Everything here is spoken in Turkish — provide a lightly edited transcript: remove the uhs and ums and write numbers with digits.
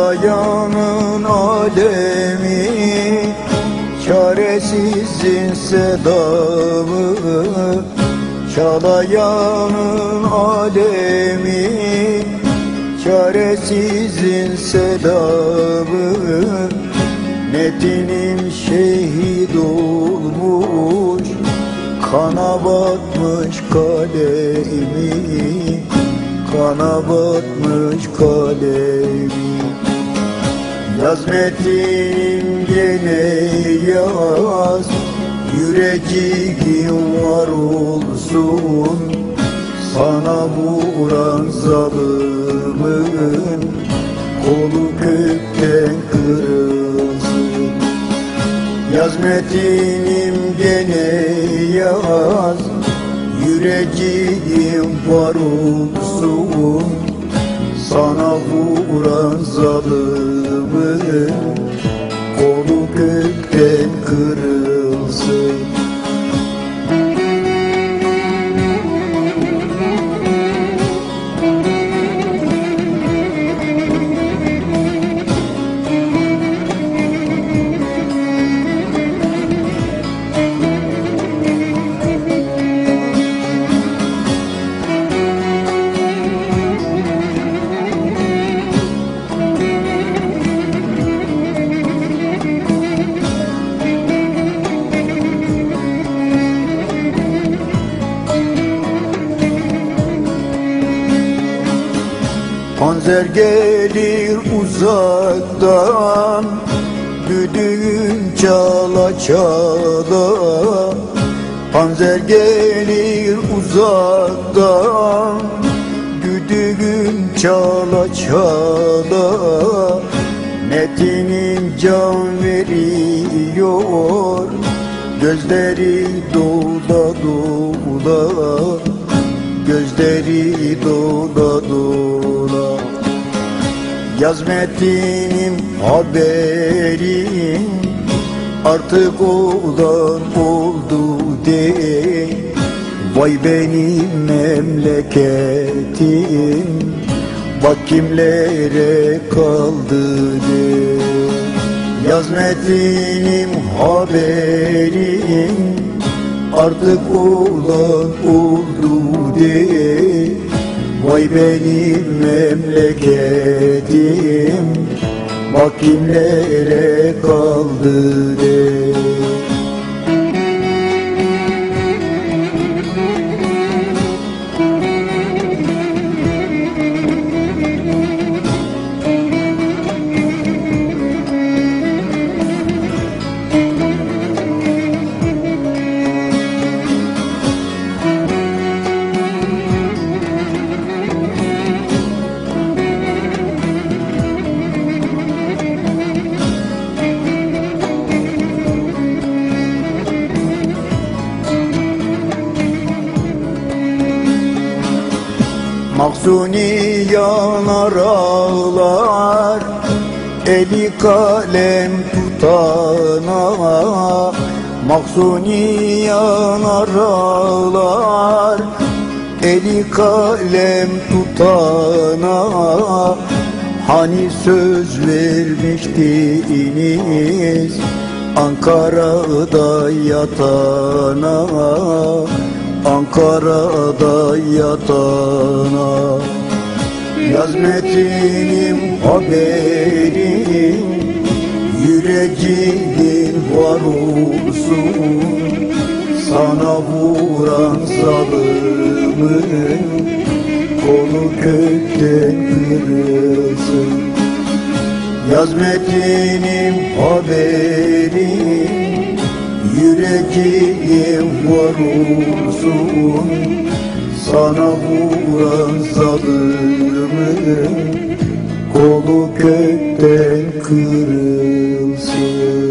Çalayanın alemi, çaresizin sedamı. Çalayanın alemi, çaresizin sedamı. Netin'im şehit olmuş, kana batmış kalemi, kana batmış kalemi. Yaz Metin'im gene yaz, yüreğin var olsun. Sana vuran zalimin kolu kökten kırılsın. Yaz Metin'im gene yaz, yüreğin var olsun. Sana vuran zalimin kolu kökten kırılsın. Panzer gelir uzaktan, düdüğün çala çala. Panzer gelir uzaktan, düdüğün çala çala. Metin'im can veriyor, gözleri dola dola, gözleri dola dola. Yaz Metin'im haberim, artık olan oldu de. Vay benim memleketim, bak kimlere kaldı de. Yaz Metin'im haberim, artık olan oldu de. Vay benim memleketim, bak kimlere kaldı de. Mahzuni yanar ağlar, eli kalem tutana. Mahzuni yanar ağlar, eli kalem tutana. Hani söz vermiştiniz Ankara'da yatana, Ankara'da yatana. Yaz Metin'im haberim, yüreğin var olsun. Sana vuran zalimin kolu kökten kırılsın. Yaz Metin'im haberim, yüreğin var olsun. Sana vuran zalimin kolu kökten kırılsın.